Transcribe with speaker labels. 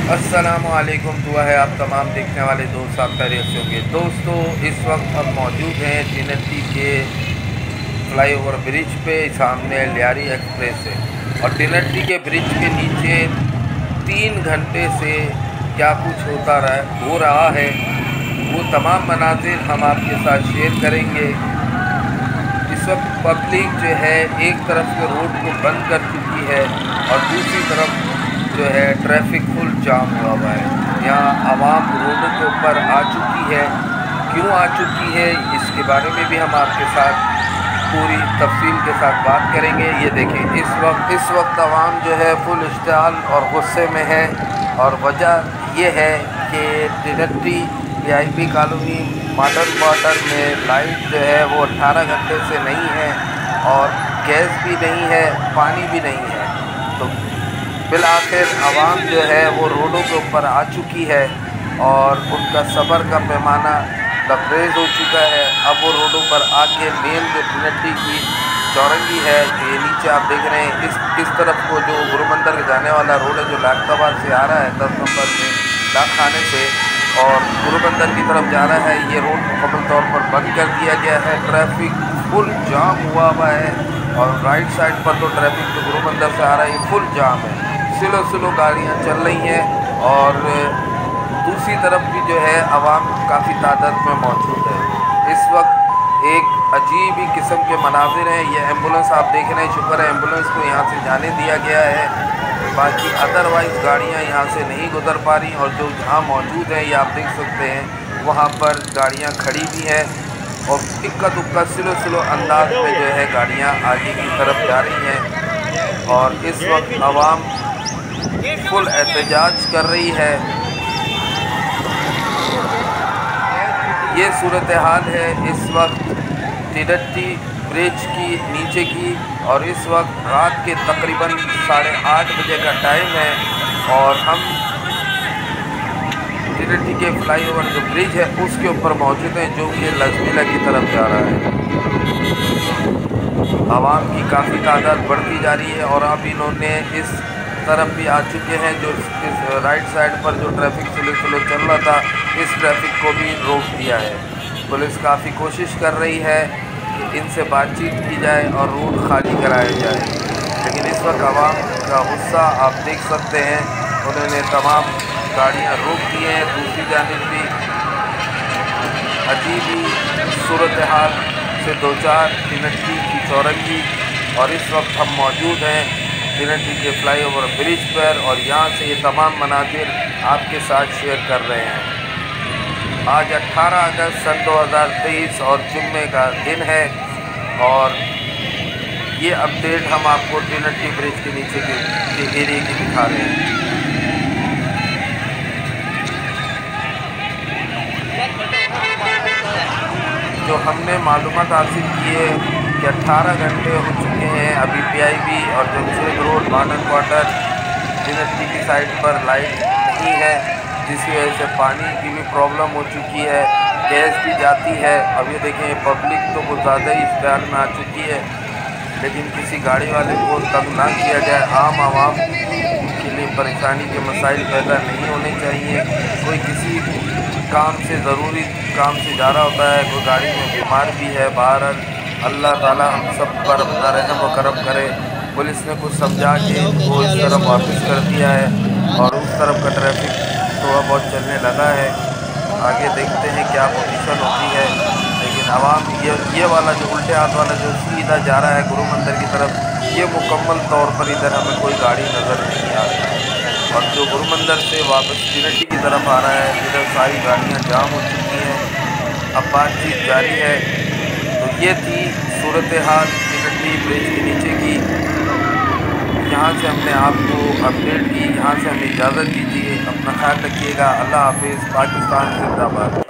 Speaker 1: अस्सलामुअलैकुम। दुआ है आप तमाम देखने वाले दोस्त आप खैरियत से होंगे। दोस्तों, इस वक्त हम मौजूद हैं टिनट्टी के फ्लाईओवर ब्रिज पे। सामने लियारी एक्सप्रेस है और टिनट्टी के ब्रिज के नीचे 3 घंटे से क्या कुछ हो रहा है वो तमाम मनाजिर हम आपके साथ शेयर करेंगे। इस वक्त पब्लिक जो है एक तरफ के रोड को बंद कर चुकी है और दूसरी तरफ जो है ट्रैफिक फुल जाम हुआ है। यहाँ आवाम रोडों के ऊपर आ चुकी है। क्यों आ चुकी है इसके बारे में भी हम आपके साथ पूरी तफसील के साथ बात करेंगे। ये देखें, इस वक्त आवाम जो है फुल इश्तिआल और गुस्से में है और वजह ये है कि टिनट्टी VIP कॉलोनी मॉडर्न क्वार्टर में लाइट जो है वो 18 घंटे से नहीं है और गैस भी नहीं है, पानी भी नहीं है। तो बिल आखिर आवाम जो है वो रोडों के ऊपर आ चुकी है और उनका सब्र का पैमाना लबरेज हो चुका है। अब वो रोडों पर आके मेन जो टिनट्टी की चौरंगी है, ये नीचे आप देख रहे हैं, इस तरफ को जो गुरु मंदिर जाने वाला रोड है जो लाखताबाद से आ रहा है 10 नंबर में डाक खाने से और गुरु मंदिर की तरफ जा रहा है, ये रोड मुकम्मल तौर पर बंद कर दिया गया है। ट्रैफिक फुल जाम हुआ है और राइट साइड पर तो ट्रैफिक जो गुरु मंदिर से आ रहा है ये फुल जाम है। स्लो गाड़ियाँ चल रही हैं और दूसरी तरफ भी जो है आवाम काफ़ी तादाद में मौजूद है। इस वक्त एक अजीब ही किस्म के मनाजिर हैं। ये एम्बुलेंस आप देख रहे हैं, शुक्र है एम्बुलेंस को यहाँ से जाने दिया गया है, बाकी अदरवाइज़ गाड़ियाँ यहाँ से नहीं गुजर पा रही और जो जहाँ मौजूद है ये आप देख सकते हैं वहाँ पर गाड़ियाँ खड़ी भी हैं और इक्का दुक्का स्लो अंदाज में जो है गाड़ियाँ आगे की तरफ जा रही हैं और इस वक्त आवाम फुल एहतजाज कर रही है। ये सूरत हाल है इस वक्त टिनट्टी ब्रिज की नीचे की और इस वक्त रात के तकरीबन 8:30 बजे का टाइम है और हम टिनट्टी के फ्लाईओवर जो ब्रिज है उसके ऊपर मौजूद हैं जो कि लजमीला की तरफ जा रहा है। आवाम की काफ़ी तादाद बढ़ती जा रही है और अब इन्होंने इस तरफ भी आ चुके हैं जो इस राइट साइड पर जो ट्रैफिक स्लो चल रहा था इस ट्रैफिक को भी रोक दिया है। पुलिस काफ़ी कोशिश कर रही है कि इनसे बातचीत की जाए और रोड खाली कराया जाए, लेकिन इस वक्त आवाम का गुस्सा आप देख सकते हैं। उन्होंने तमाम गाड़ियां रोक दी हैं। दूसरी जानिब भी अजीब ही सूरत हाल से दो चार टिनट्टी की चौरंगी और इस वक्त हम मौजूद हैं टिनट्टी के फ्लाईओवर ब्रिज पर और यहाँ से ये तमाम मनाजिर आपके साथ शेयर कर रहे हैं। आज 18 अगस्त सन 2023 और जुम्मे का दिन है और ये अपडेट हम आपको टिनट्टी ब्रिज के नीचे के एरिए की दिखा रहे हैं। जो हमने मालूमात हासिल की है कि 18 घंटे हो चुके हैं, अभी PIB और जमशेद रोड मॉडर्न क्वार्टर टिनट्टी की साइड पर लाइट नहीं है, जिसकी वजह से पानी की भी प्रॉब्लम हो चुकी है, गैस भी जाती है। अब ये देखें पब्लिक तो कुछ ज़्यादा ही इश्तिहाल में आ चुकी है, लेकिन किसी गाड़ी वाले को तंग ना किया जाए। आम आवाम के लिए परेशानी के मसाइल पैदा नहीं होने चाहिए। कोई किसी काम से ज़रूरी काम से जा रहा होता है, कोई गाड़ी में बीमार भी है, बाहर अल्लाह ताला हम सब पर अपना रहम व करम करे। पुलिस ने कुछ समझा के वो इस तरफ वापस कर दिया है और उस तरफ का ट्रैफिक थोड़ा बहुत चलने लगा है। आगे देखते हैं क्या पोजीशन होती है, लेकिन आवाम ये वाला जो उल्टे हाथ वाला जो सीधा जा रहा है गुरु मंदिर की तरफ, ये मुकम्मल तौर पर इधर हमें कोई गाड़ी नज़र नहीं आ रही और जो गुरु मंदिर से वापस टिनट्टी की तरफ आ रहा है इधर सारी गाड़ियाँ जाम हो चुकी हैं। अब बातचीत जारी है। तो ये थी सूरत हाल टिनट्टी ब्रिज के नीचे की। यहाँ से हमने आपको अपडेट की। यहाँ से हमें इजाज़त दीजिए। अपना ख्याल रखिएगा। अल्लाह हाफिज़। पाकिस्तान जिंदाबाद।